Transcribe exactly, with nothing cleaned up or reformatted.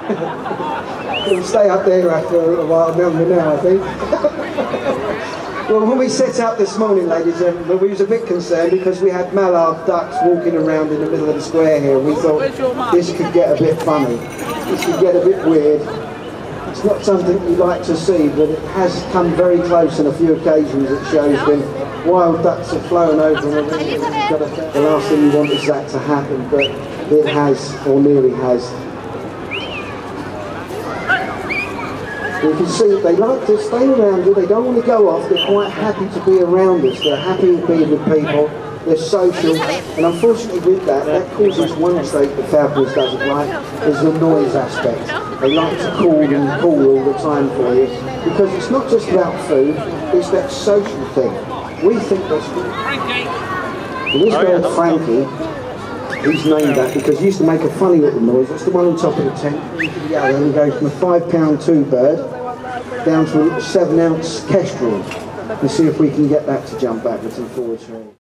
It'll stay up there after a while longer now, I think. Well, when we set out this morning, ladies and gentlemen, we was a bit concerned because we had mallard ducks walking around in the middle of the square here. We thought this could get a bit funny. This could get a bit weird. It's not something you like to see, but it has come very close on a few occasions. It shows when wild ducks are flown over and the last thing you want is that to happen, but it has, or nearly has. You can see they like to stay around you, they don't want to go off, they're quite happy to be around us, they're happy to be with people, they're social, and unfortunately with that, that causes one mistake that Falconers doesn't like, is the noise aspect. They like to call and call all the time for you, because it's not just about food, it's that social thing. We think that's good. And this bird, Frankie, he's named that because he used to make a funny little noise. That's the one on top of the tent. Yeah, then we go from a five pound two bird down to a seven ounce kestrel. Let's see if we can get that to jump backwards and forwards.